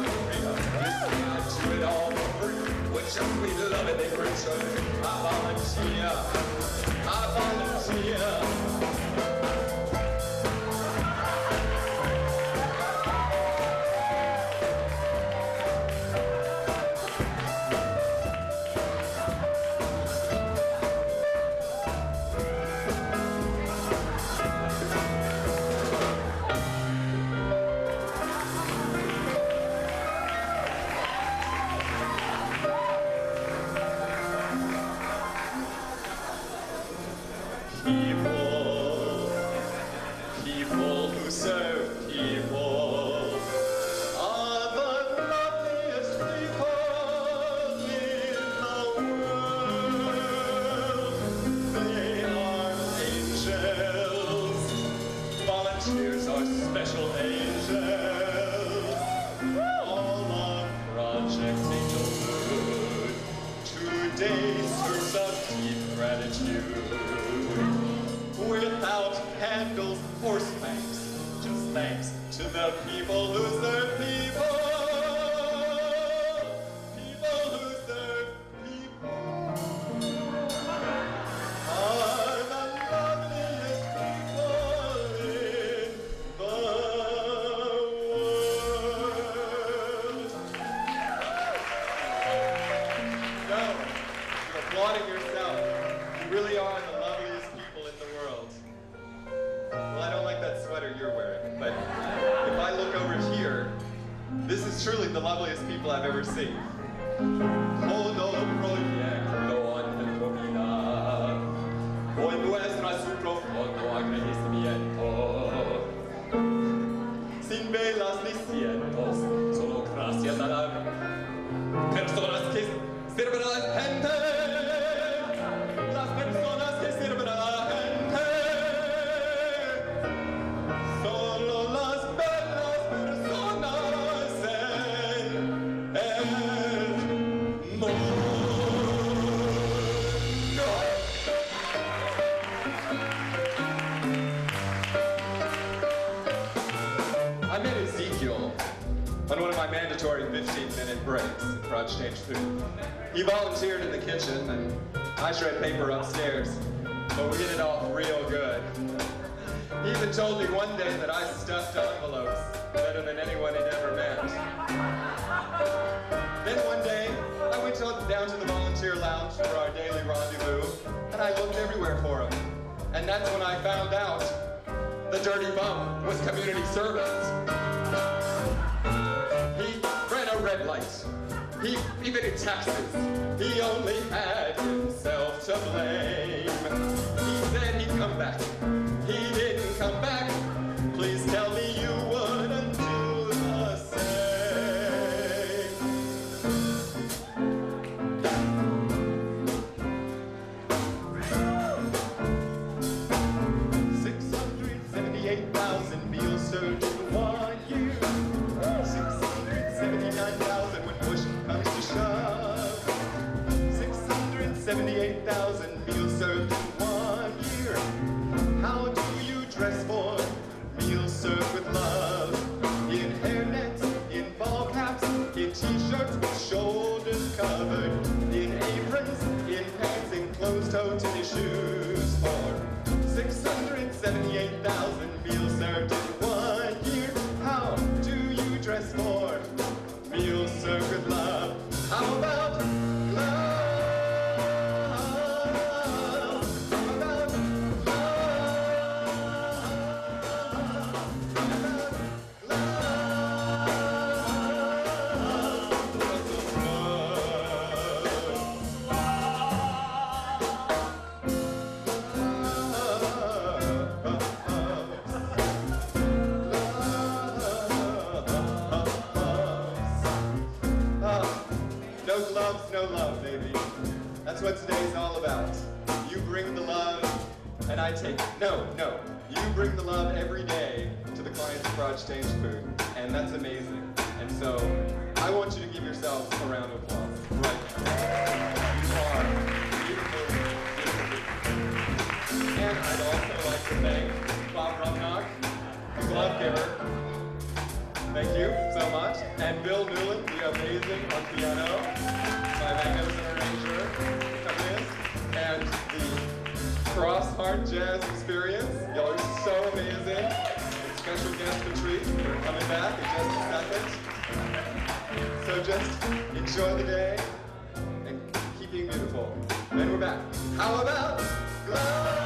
do it all for free. With your sweet love and in return, I volunteer. I volunteer. People who serve people are the loveliest people in the world. They are angels. Volunteers are special angels. All on Project Angelhood. Today serves of deep gratitude. Without candles or thanks, just thanks to the people who serve people. People who serve people are the loveliest people in the world. No, you're applauding yourself. You really are the loveliest people in the world. Well, I don't like that sweater you're wearing, but if I look over here, this is truly the loveliest people I've ever seen. Todo proyecto antropina, hoy muestra su profundo agradecimiento. Sin velas ni cientos, solo gracias a las personas que sirven a la gente. Las personas que sirven a la gente. Solo las bellas personas en el mundo. I met Ezekiel on one of my mandatory 15-minute breaks at Brunch Change Food. He volunteered in the kitchen and I shred paper upstairs, but we hit it off real good. He even told me one day that I stuffed envelopes better than anyone he'd ever met. Then one day, I went down to the volunteer lounge for our daily rendezvous, and I looked everywhere for him. And that's when I found out the dirty bum was community service. He ran a red light. He evaded taxes. He only had himself to blame. He said he'd come back. He didn't come back. Please tell me you wouldn't do the same. 678,000 meals served in 1 year. 679,000 when push comes to shove. 678,000 meals served in 1 year. How do you dress for meals served with love? In hairnets, in ball caps, in t-shirts with shoulders covered, in aprons, in pants, in closed-toe tennis shoes for 678,000 meals served in 1 year. How do you dress for meals served with love? How about love? No gloves, no love, baby. That's what today's all about. You bring the love, and I take it. No. You bring the love every day to the clients of Brunch Change Food, and that's amazing. And so, I want you to give yourselves a round of applause right now. You are beautiful, beautiful. And I'd also like to thank Bob Rumnock, the glove giver. Thank you so much. And Bill Newland, the amazing on piano, my magnificent arranger, coming in. And the Cross Heart Jazz Experience, y'all are so amazing. And special guest Patrice, we're coming back in just a second. So just enjoy the day and keep being beautiful. And we're back. How about love?